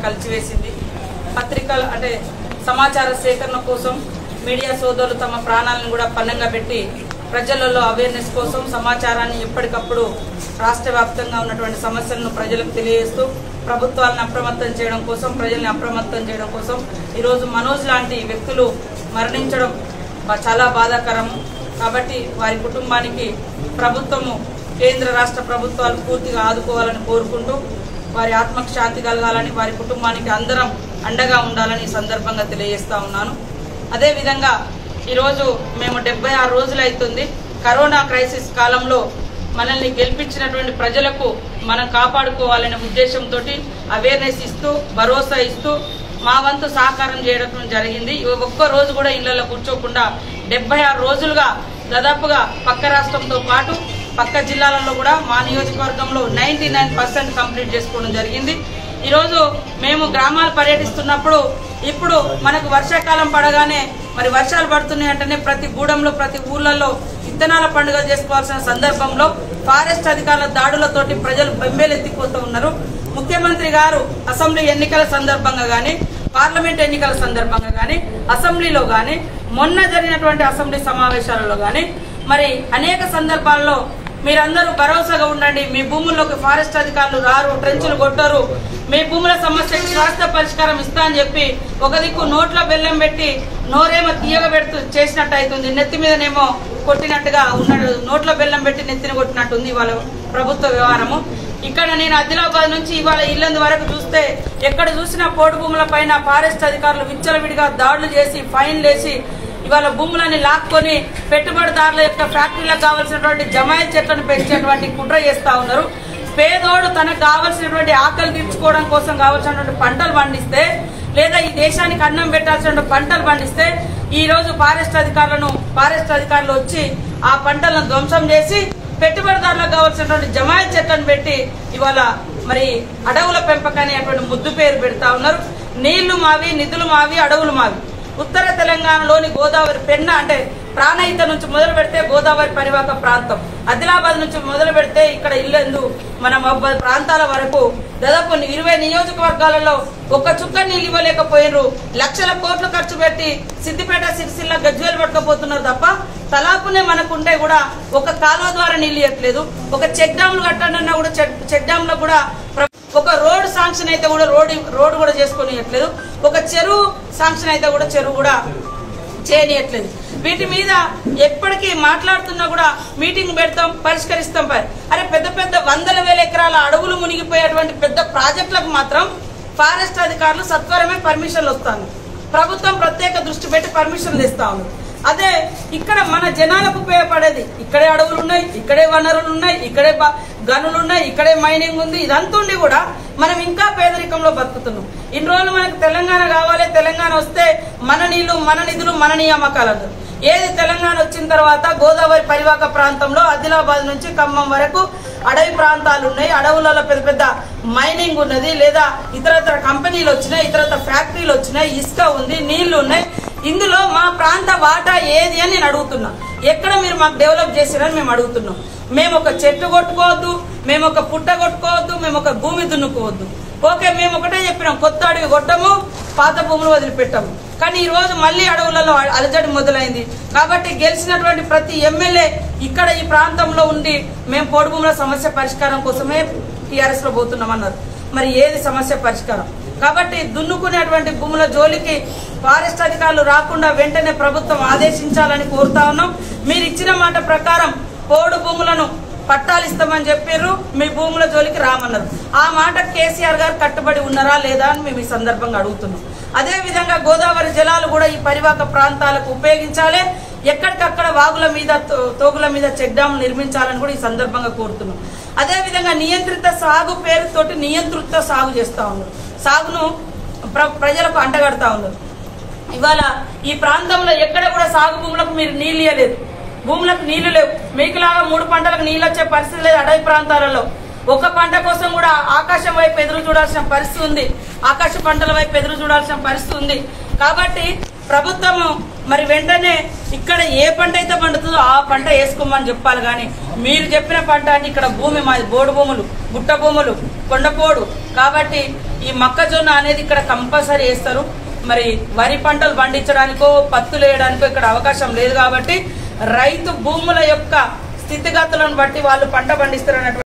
కలిసివేసింది. పత్రికలు అంటే సమాచార సేకరణ కోసం మీడియా సోదరులు తమ ప్రాణాలను కూడా పణంగా పెట్టి ప్రజలలో అవేర్నెస్ కోసం సమాచారాన్ని ఎప్పటికప్పుడు రాష్ట్ర వ్యాప్తంగా ఉన్నటువంటి సమస్యలను ప్రజలకు తెలియజేస్తూ ప్రభుత్వాలను అప్రమత్తం చేయడం కోసం, ప్రజల్ని అప్రమత్తం చేయడం కోసం ఈరోజు మనోజ్ లాంటి వ్యక్తులు మరణించడం చాలా బాధాకరము. కాబట్టి వారి కుటుంబానికి ప్రభుత్వము, కేంద్ర రాష్ట్ర ప్రభుత్వాలు పూర్తిగా ఆదుకోవాలని కోరుకుంటూ వారి ఆత్మకు శాంతి కలగాలని, వారి కుటుంబానికి అందరం అండగా ఉండాలని ఈ సందర్భంగా తెలియజేస్తా ఉన్నాను. అదేవిధంగా ఈరోజు మేము 76 రోజులు అవుతుంది. కరోనా క్రైసిస్ కాలంలో మనల్ని గెలిపించినటువంటి ప్రజలకు మనం కాపాడుకోవాలనే ఉద్దేశంతో అవేర్నెస్ ఇస్తూ, భరోసా ఇస్తూ మా వంతు సహకారం చేయడం జరిగింది. ఒక్క రోజు కూడా ఇళ్లలో కూర్చోకుండా 76 రోజులుగా దాదాపుగా పక్క రాష్ట్రంతో పాటు పక్క జిల్లాలలో కూడా మా నియోజకవర్గంలో 99% కంప్లీట్ చేసుకోవడం జరిగింది. ఈరోజు మేము గ్రామాలు పర్యటిస్తున్నప్పుడు ఇప్పుడు మనకు వర్షాకాలం పడగానే మరి వర్షాలు పడుతున్నాయి అంటేనే ప్రతి గూడెంలో, ప్రతి ఊర్లలో విత్తనాల పండుగ చేసుకోవాల్సిన సందర్భంలో ఫారెస్ట్ అధికారుల దాడులతోటి ప్రజలు బెంబేలెత్తిపోతూ ఉన్నారు. ముఖ్యమంత్రి గారు అసెంబ్లీ ఎన్నికల సందర్భంగా కానీ, పార్లమెంట్ ఎన్నికల సందర్భంగా కానీ, అసెంబ్లీలో కానీ, మొన్న జరిగినటువంటి అసెంబ్లీ సమావేశాలలో కానీ మరి అనేక సందర్భాల్లో మీరందరూ భరోసాగా ఉండండి, మీ భూముల్లోకి ఫారెస్ట్ అధికారులు రారు, ట్రెంచులు కొట్టరు, మీ భూముల సమస్యకు శాశ్వత పరిష్కారం ఇస్తా అని చెప్పి ఒక దిక్కు నోట్లో బెల్లం పెట్టి నోరేమో తీయగా పెడుతూ చేసినట్టు అవుతుంది, నెత్తి మీదనేమో కొట్టినట్టుగా ఉన్నాడు, నోట్లో బెల్లం పెట్టి నెత్తిని కొట్టినట్టుంది వాళ్ళ ప్రభుత్వ వ్యవహారము. ఇక్కడ నేను ఆదిలాబాద్ నుంచి ఇవాళ ఇల్లందు వరకు చూస్తే ఎక్కడ చూసినా పోడు భూముల పైన ఫారెస్ట్ అధికారులు విచ్చలవిడిగా దాడులు చేసి, ఫైన్లు వేసి ఇవాళ భూములని లాక్కొని పెట్టుబడిదారుల యొక్క ఫ్యాక్టరీలకు కావాల్సినటువంటి జమాయితీ చెట్లను పెంచేటువంటి కుట్ర చేస్తా ఉన్నారు. పేదోడు తనకు కావాల్సినటువంటి ఆకలి తీర్చుకోవడం కోసం కావాల్సినటువంటి పంటలు పండిస్తే, లేదా ఈ దేశానికి అన్నం పెట్టాల్సిన పంటలు పండిస్తే ఈ రోజు ఫారెస్ట్ అధికారులు వచ్చి ఆ పంటలను ధ్వంసం చేసి పెట్టుబడిదారులకు కావాల్సినటువంటి జమాయితీ చెట్లను పెట్టి ఇవాళ మరి అడవుల పెంపకాన్ని అటువంటి ముద్దు పేరు పెడతా ఉన్నారు. నీళ్లు మావి, నిధులు మావి, అడవులు మావి. ఉత్తర తెలంగాణలోని గోదావరి పెన్న అంటే ప్రాణహిత నుంచి మొదలు పెడితే గోదావరి పరివాహక ప్రాంతం, ఆదిలాబాద్ నుంచి మొదలు పెడితే ఇక్కడ ఇల్లందు మన ప్రాంతాల వరకు దాదాపు 20 నియోజకవర్గాలలో ఒక్క చుక్క నీళ్ళు ఇవ్వలేకపోయినరు. లక్షల కోట్లు ఖర్చు పెట్టి సిద్దిపేట, సిరిసిల్ల, గజ్వేల్ పట్టుకపోతున్నారు తప్ప తలాపునే మనకుంటే కూడా ఒక కాలువ ద్వారా నీళ్ళు ఇవ్వట్లేదు. ఒక చెక్ డ్యామ్లు కట్టండి కూడా చెక్ డ్యామ్ లో కూడా ఒక రోడ్ శాంక్షన్ అయితే కూడా రోడ్ కూడా చేసుకొని ఇవ్వట్లేదు. ఒక చెరువు శాంక్షన్ అయితే కూడా చెరువు కూడా చేయనియట్లేదు. వీటి మీద ఎప్పటికీ మాట్లాడుతున్నా కూడా మీటింగ్ పెడతాం, పరిష్కరిస్తాం. అరే పెద్ద పెద్ద 100,000 ఎకరాల అడవులు మునిగిపోయేటువంటి పెద్ద ప్రాజెక్టులకు మాత్రం ఫారెస్ట్ అధికారులు సత్వరమే పర్మిషన్లు వస్తాను. ప్రభుత్వం ప్రత్యేక దృష్టి పెట్టి పర్మిషన్లు ఇస్తా ఉంది. అదే ఇక్కడ మన జనాలకు ఉపయోగపడేది, ఇక్కడే అడవులు ఉన్నాయి, ఇక్కడే వనరులు ఉన్నాయి, ఇక్కడే గనులు ఉన్నాయి, ఇక్కడే మైనింగ్ ఉంది. ఇదంతా ఉండి కూడా మనం ఇంకా పేదరికంలో బతుకుతున్నాం. ఇన్ని రోజులు మనకు తెలంగాణ కావాలి, తెలంగాణ వస్తే మన నీళ్లు, మన నిధులు, మన నియామకాలు. ఏది తెలంగాణ వచ్చిన తర్వాత గోదావరి పరివాహక ప్రాంతంలో ఆదిలాబాద్ నుంచి ఖమ్మం వరకు అడవి ప్రాంతాలు ఉన్నాయి, అడవులలో పెద్ద పెద్ద మైనింగ్ ఉన్నది, లేదా ఇతరత్ర కంపెనీలు వచ్చినాయి, ఇతరత్ర ఫ్యాక్టరీలు వచ్చినాయి, ఇసుక ఉంది, నీళ్లు ఉన్నాయి. ఇందులో మా ప్రాంత వాటా ఏది అని నేను అడుగుతున్నా. ఎక్కడ మీరు మాకు డెవలప్ చేసిరని మేము అడుగుతున్నాం. మేము ఒక చెట్టు కొట్టుకోవద్దు, మేము ఒక పుట్ట కొట్టుకోవద్దు, మేము ఒక భూమి దున్నుకోవద్దు. ఓకే, మేము ఒకటే చెప్పినాం, కొత్త అడవి కొట్టము, పాత భూములు వదిలిపెట్టాము. కానీ ఈ రోజు మళ్లీ అడవులలో అలజడి మొదలైంది. కాబట్టి గెలిచినటువంటి ప్రతి ఎమ్మెల్యే ఇక్కడ ఈ ప్రాంతంలో ఉండి మేము పోడు భూముల సమస్య పరిష్కారం కోసమే టీఆర్ఎస్ లో పోతున్నామన్నారు. మరి ఏది సమస్య పరిష్కారం? కాబట్టి దున్నుకునేటువంటి భూముల జోలికి ఫారెస్ట్ అధికారులు రాకుండా వెంటనే ప్రభుత్వం ఆదేశించాలని కోరుతా ఉన్నాం. మీరు ఇచ్చిన మాట ప్రకారం పోడు భూములను పట్టాలిస్తామని చెప్పారు, మీ భూముల జోలికి రామన్నారు. ఆ మాట కేసీఆర్ గారు కట్టుబడి ఉన్నారా లేదా అని మేము ఈ సందర్భంగా అడుగుతున్నాం. అదే విధంగా గోదావరి జలాలు కూడా ఈ పరివాహక ప్రాంతాలకు ఉపయోగించాలి. ఎక్కడికక్కడ వాగుల మీద, తోగుల మీద చెక్ డ్యామ్ నిర్మించాలని కూడా ఈ సందర్భంగా కోరుతున్నాం. అదే విధంగా నియంత్రిత సాగు పేరుతోటి నియంత్రిత సాగు చేస్తా ఉన్నారు, సాగును ప్రజలకు అంటగడతా ఉన్నారు. ఇవాళ ఈ ప్రాంతంలో ఎక్కడ కూడా సాగు భూములకు మీరు నీళ్ళు ఇవ్వలేదు, భూములకు నీళ్లు లేవు. మీకులాగా 3 పంటలకు నీళ్ళు వచ్చే పరిస్థితి లేదు. అడవి ప్రాంతాలలో ఒక పంట కోసం కూడా ఆకాశం వైపు ఎదురు చూడాల్సిన పరిస్థితి ఉంది, ఆకాశ పంటల వైపు ఎదురు చూడాల్సిన పరిస్థితి ఉంది. కాబట్టి ప్రభుత్వము మరి వెంటనే ఇక్కడ ఏ పంట అయితే పండుతుందో ఆ పంట వేసుకోమని చెప్పాలి. కానీ మీరు చెప్పిన పంట అంటే ఇక్కడ భూమి మాది బోడు భూములు, గుట్ట భూములు, కొండపోడు. కాబట్టి ఈ మొక్కజొన్న అనేది ఇక్కడ కంపల్సరీ వేస్తారు. మరి వరి పంటలు పండించడానికో పత్తులు వేయడానికో ఇక్కడ అవకాశం లేదు కాబట్టి రైతు భూముల యొక్క స్థితిగతులను బట్టి వాళ్ళు పంట పండిస్తారు